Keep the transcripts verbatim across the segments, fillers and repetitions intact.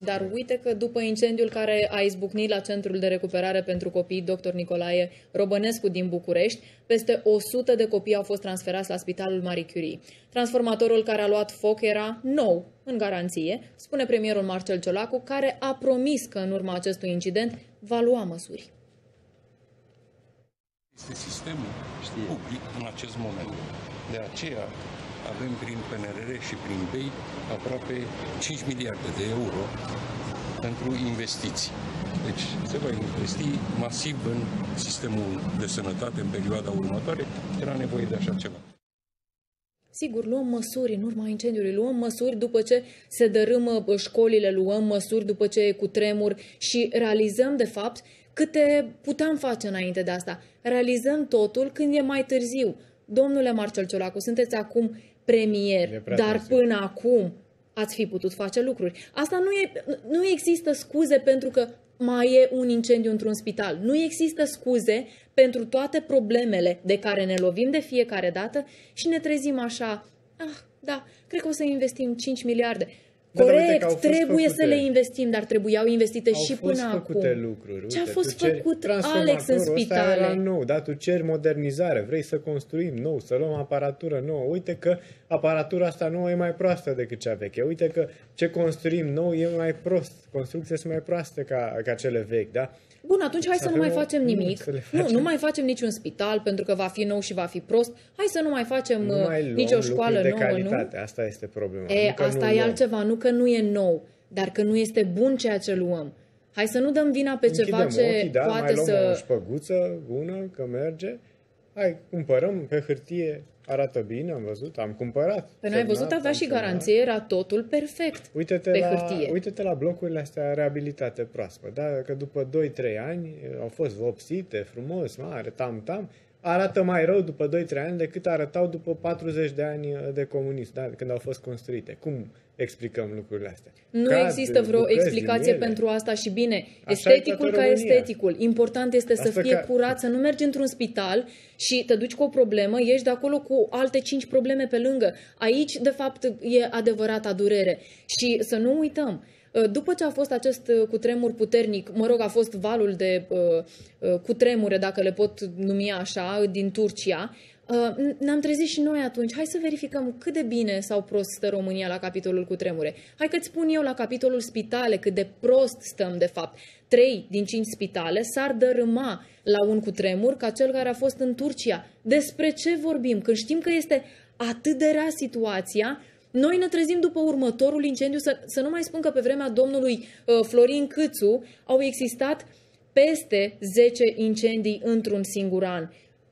Dar uite că după incendiul care a izbucnit la Centrul de Recuperare pentru Copii doctor Nicolae Robănescu din București, peste o sută de copii au fost transferați la Spitalul Marie Curie. Transformatorul care a luat foc era nou, în garanție, spune premierul Marcel Ciolacu, care a promis că în urma acestui incident va lua măsuri. Este sistemul public în acest moment. De aceea avem prin P N R R și prin B E I aproape cinci miliarde de euro pentru investiții. Deci se va investi masiv în sistemul de sănătate în perioada următoare. Era nevoie de așa ceva. Sigur, luăm măsuri în urma incendiului, luăm măsuri după ce se dărâmă școlile, luăm măsuri după ce e cutremur și realizăm, de fapt, câte puteam face înainte de asta. Realizăm totul când e mai târziu. Domnule Marcel Ciolacu, sunteți acum premier, dar până acum ați fi putut face lucruri. Asta nu, e, nu există scuze pentru că mai e un incendiu într-un spital. Nu există scuze pentru toate problemele de care ne lovim de fiecare dată și ne trezim așa, ah, da, cred că o să investim cinci miliarde. Corect, trebuie să le investim, dar trebuiau investite au și până acum. Lucruri. Ce a fost făcut, Alex, în spitale? Era nou, dar tu ceri modernizare, vrei să construim nou, să luăm aparatură nouă. Uite că aparatura asta nouă e mai proastă decât cea veche. Uite că ce construim nou e mai prost. Construcțiile sunt mai proaste ca, ca cele vechi, da? Bun, atunci hai să, să nu mai facem nimic. Nu, nu mai facem niciun spital pentru că va fi nou și va fi prost. Hai să nu mai facem nu mai nicio școală de nouă, calitate. nu? Asta este problema. E, asta e altceva, nu că nu e nou, dar că nu este bun ceea ce luăm. Hai să nu dăm vina pe Închidem ceva ce ochii, da, poate mai luăm să... o șpăguță bună, că merge. Hai, cumpărăm pe hârtie, arată bine, am văzut, am cumpărat. Păi n-ai văzut, avea și garanție, era totul perfect uite-te pe la, hârtie. Uite-te la blocurile astea reabilitate proaspăt, da? Că după doi trei ani au fost vopsite, frumos, mare, tam-tam, arată mai rău după doi trei ani decât arătau după patruzeci de ani de comunism, da? Când au fost construite. Cum explicăm lucrurile astea? Nu Cad, există vreo explicație pentru asta și bine, așa esteticul ca esteticul. Important este asta să fie ca... curat, să nu mergi într-un spital și te duci cu o problemă, ieși de acolo cu alte cinci probleme pe lângă. Aici, de fapt, e adevărata durere. Și să nu uităm, după ce a fost acest cutremur puternic, mă rog, a fost valul de uh, cutremure, dacă le pot numi așa, din Turcia, uh, ne-am trezit și noi atunci. Hai să verificăm cât de bine sau prost stă România la capitolul cutremure. Hai că-ți spun eu la capitolul spitale cât de prost stăm de fapt. Trei din cinci spitale s-ar dărâma la un cutremur ca cel care a fost în Turcia. Despre ce vorbim? Când știm că este atât de rea situația, noi ne trezim după următorul incendiu, să, să nu mai spun că pe vremea domnului uh, Florin Câțu au existat peste zece incendii într-un singur an.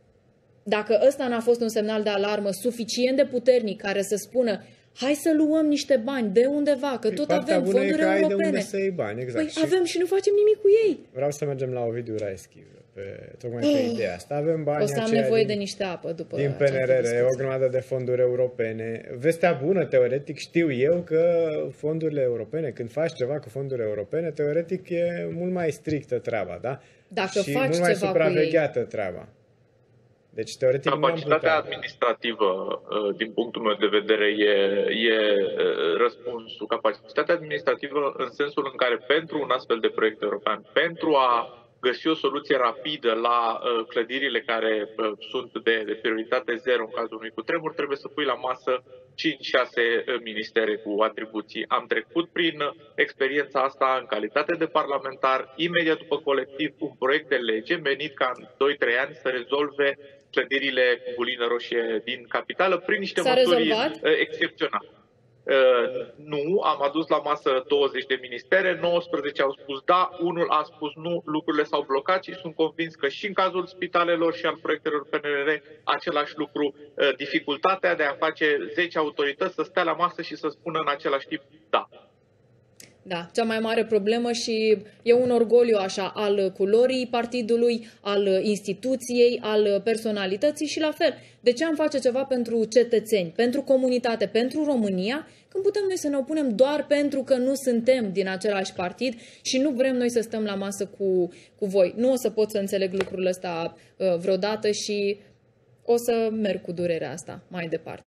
Dacă ăsta n-a fost un semnal de alarmă suficient de puternic care să spună hai să luăm niște bani de undeva, că tot Partea avem fonduri e că europene. ai de unde să iei bani, exact. Păi avem și nu facem nimic cu ei. Vreau să mergem la Ovidiu Raeschi, pe, tocmai pe ideea asta. Avem bani o să am nevoie din, de niște apă după din P N R R, o grămadă de fonduri europene. Vestea bună, teoretic, știu eu că fondurile europene, când faci ceva cu fondurile europene, teoretic e mult mai strictă treaba, da? Dacă și faci mult mai ceva supravegheată treaba. Deci, teoretic, capacitatea administrativă, din punctul meu de vedere, e, e răspunsul. Capacitatea administrativă în sensul în care pentru un astfel de proiect european, pentru a găsi o soluție rapidă la clădirile care sunt de, de prioritate zero în cazul unui cutremur, trebuie să pui la masă cinci șase ministere cu atribuții. Am trecut prin experiența asta în calitate de parlamentar, imediat după colectiv, un proiect de lege menit ca în doi trei ani să rezolve clădirile cu bulină roșie din capitală prin niște măsuri excepționale. Uh, nu, am adus la masă douăzeci de ministere, nouăsprezece au spus da, unul a spus nu, lucrurile s-au blocat și sunt convins că și în cazul spitalelor și al proiectelor P N R R același lucru, uh, dificultatea de a face zece autorități să stea la masă și să spună în același timp da. Da, cea mai mare problemă și e un orgoliu așa al culorii partidului, al instituției, al personalității și la fel. De ce am face ceva pentru cetățeni, pentru comunitate, pentru România, când putem noi să ne opunem doar pentru că nu suntem din același partid și nu vrem noi să stăm la masă cu, cu voi. Nu o să pot să înțeleg lucrurile astea uh, vreodată și o să merg cu durerea asta mai departe.